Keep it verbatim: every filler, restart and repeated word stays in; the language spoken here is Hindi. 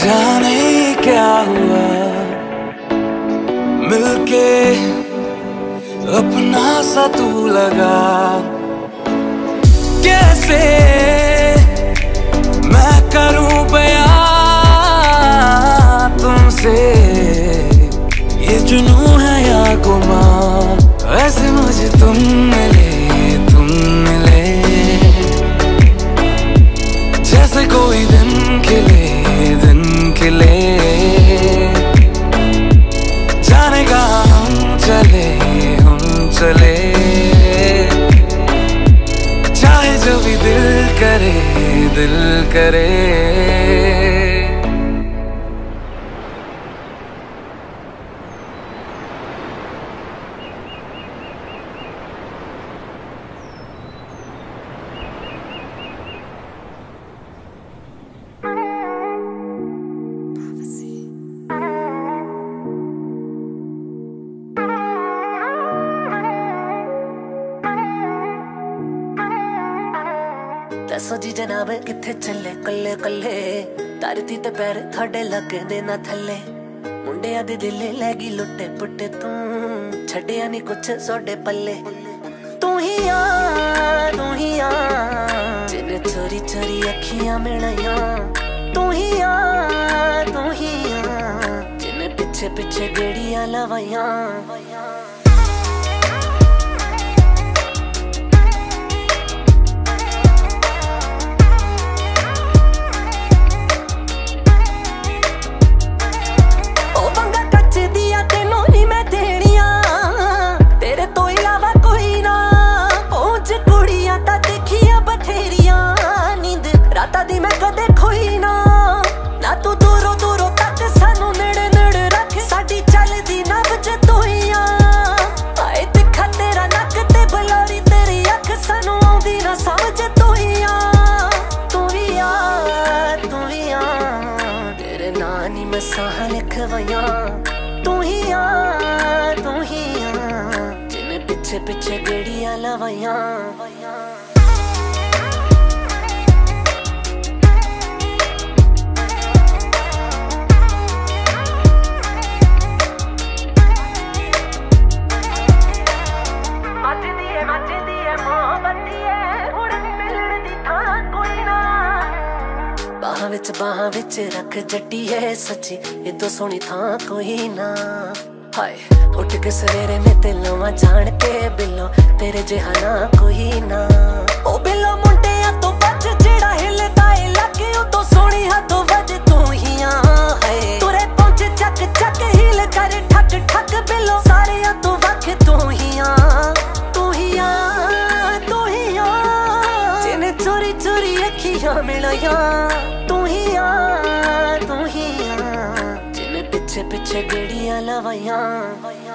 जाने क्या हुआ मिलके अपना सा तू लगा। कैसे मैं करूं बयां तुमसे, ये जुनूं है या गुमां। ऐसे मुझे तुम मिले तुम मिले, जैसे कोई दिन खिले दिन खिले। जाने कहाँ हम चले हम चले, चाहे जो भी दिल करे दिल करे। दसो जी जनाब किथे चले कल्ले कल्ले, धरती ते पैर थोड़े लगे दे ना थले। मुंडिया दे दिले लैगी लुट्टे पुट्टे, तू छड़िया नी कुछ सोडे पल्ले। तू ही आ तू ही आ जिन्हें चोरी चोरी अखियां मिलाइया। तू ही आ तू ही आ जिन्हें पिछे पिछे गेड़ियां लवाइया। साह लिखवाया तू ही आ तू ही आ जिन्हें पिछे पिछे गेड़ियां लवाइया। बाहां विच बाहां विच रख जट्टी है सच्ची, इदों सोहनी थां कोई ना। हाय उठ के सवेरे में ते लवां जान के बिल्लो, तेरे जिहा ना कोई ना। ओ बिल्लो मुंडिया तो बच जेड़ा हिलदा ए लागे, उदों सोहनी हदों वज तू ही आ। हाय तुरे पहुंच चक चक हिल कर ठक ठक बिल्लो, सारे तो वख तू ही आ तू ही आ तू ही आ जिन्हें चोरी चोरी अखियां मिलाइया। तू ही आ तू ही आ जिन्हें पिछे पिछे गेड़ियां लवाइया।